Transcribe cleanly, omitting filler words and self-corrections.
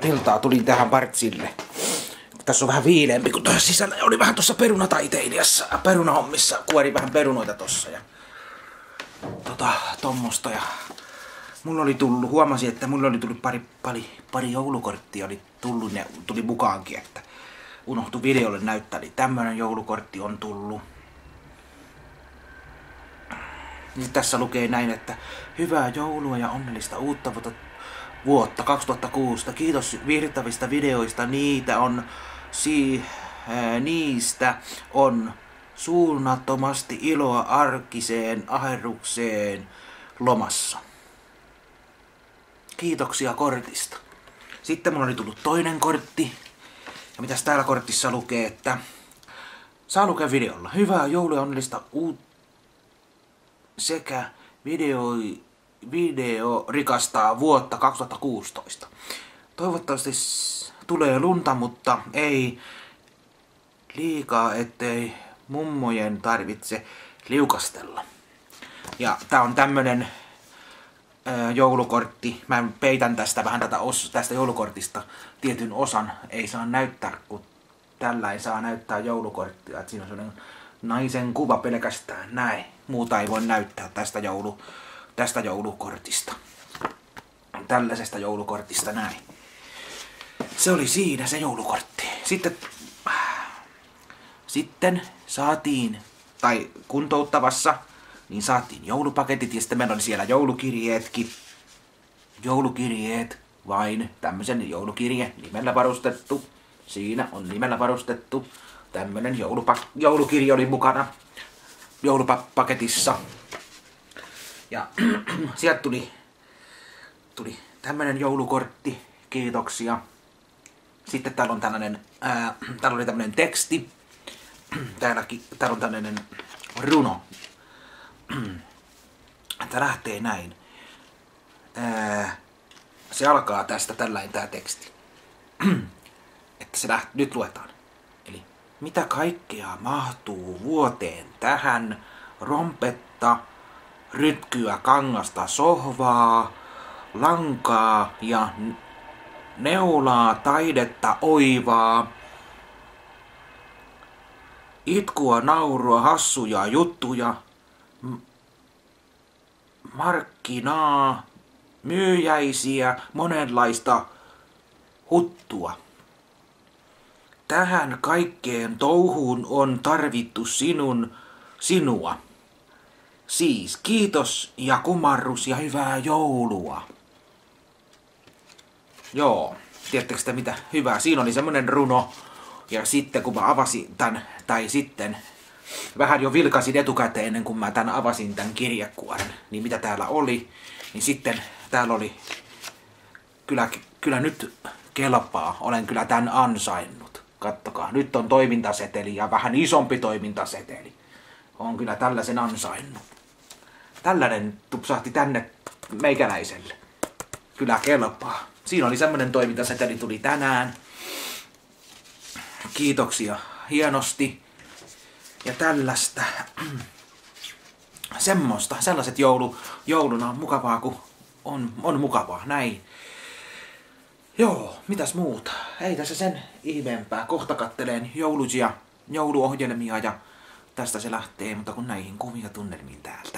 iltaa tulin tähän partsille. Tässä on vähän viileempi kuin tuossa sisällä. Oli vähän tuossa perunataiteilijassa, perunahommissa. Kuori vähän perunoita tossa ja tommosta. Ja mulla oli tullut, huomasin, että mulla oli tullut pari joulukorttia oli tullut, ne tuli mukaankin, että unohtui videolle näyttää. Eli tämmönen joulukortti on tullut. Niin tässä lukee näin, että hyvää joulua ja onnellista uutta vuotta 2006. Kiitos viihdyttävistä videoista. Niistä on suunnattomasti iloa arkiseen aherrukseen lomassa. Kiitoksia kortista. Sitten mulla oli tullut toinen kortti. Ja mitäs täällä kortissa lukee, että saa lukea videolla. Hyvää joulua ja onnellista uutta sekä video rikastaa vuotta 2016. Toivottavasti tulee lunta, mutta ei liikaa, ettei mummojen tarvitse liukastella. Ja tää on tämmönen joulukortti. Mä peitän tästä vähän tästä joulukortista tietyn osan. Ei saa näyttää, kun tällä ei saa näyttää joulukorttia. Et siinä on sellainen naisen kuva pelkästään näin. Muuta ei voi näyttää tästä joulukortista. Tällaisesta joulukortista näin. Se oli siinä se joulukortti. Sitten saatiin, tai kuntouttavassa, niin saatiin joulupaketit ja sitten meillä oli siellä joulukirjeetkin. Joulukirjeet, vain tämmöisen joulukirje nimellä varustettu. Siinä on nimellä varustettu. Tämmönen joulukirje oli mukana joulupaketissa. Ja sieltä tuli tämmönen joulukortti. Kiitoksia. Sitten täällä on täällä oli tämmönen teksti. Täällä on tämmönen runo. Tämä lähtee näin. Se alkaa tästä tällainen tää teksti. Että nyt luetaan. Eli mitä kaikkea mahtuu vuoteen tähän? Rompetta, rytkyä, kangasta, sohvaa, lankaa ja neulaa, taidetta, oivaa. Itkua, naurua, hassuja juttuja, markkinaa, myyjäisiä, monenlaista huttua. Tähän kaikkeen touhuun on tarvittu sinua. Siis kiitos ja kumarrus ja hyvää joulua. Joo, tiedättekö sitä mitä hyvää? Siinä oli semmonen runo. Ja sitten kun mä avasin tän, tai sitten vähän jo vilkasin etukäteen ennen kuin mä avasin tän kirjekuoren, niin mitä täällä oli, niin sitten täällä oli, kyllä nyt kelpaa, olen kyllä tän ansainnut. Kattokaa, nyt on toimintaseteli ja vähän isompi toimintaseteli. On kyllä tällaisen ansainnut. Tällainen tupsahti tänne meikäläiselle. Kyllä kelpaa. Siinä oli semmonen toimintaseteli, tuli tänään. Kiitoksia hienosti. Ja tällaista. Sellaiset jouluna on mukavaa, kun on mukavaa. Näin. Joo, mitäs muuta? Ei tässä sen ihmeempää. Kohta katteleen jouluohjelmia ja tästä se lähtee, mutta kun näihin kuvia tunnelmiin täältä.